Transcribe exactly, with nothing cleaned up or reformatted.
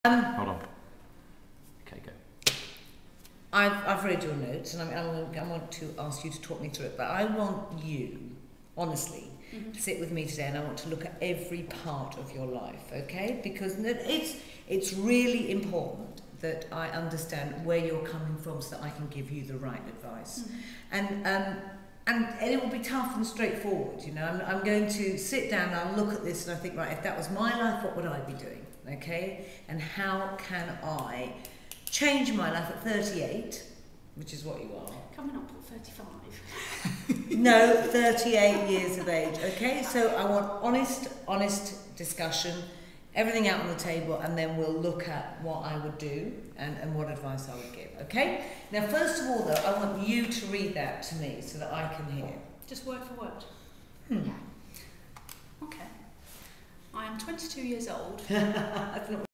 Um, Hold on. Okay, go. I've, I've read your notes and I'm, I'm, I want to ask you to talk me through it, but I want you, honestly, mm-hmm. to sit with me today and I want to look at every part of your life, okay? Because it's, it's really important that I understand where you're coming from so that I can give you the right advice. Mm-hmm. And, um, and, and it will be tough and straightforward, you know. I'm, I'm going to sit down and I'll look at this and I think, right, if that was my life, what would I be doing, okay? And how can I change my life at thirty-eight, which is what you are. Coming up at thirty-five. No, thirty-eight years of age, okay? So I want honest, honest discussion, everything out on the table, and then we'll look at what I would do and, and what advice I would give, okay? Now, first of all, though, I want you to read that to me so that I can hear. Just word for word? Hmm. Yeah. Okay. I am twenty-two years old. That's not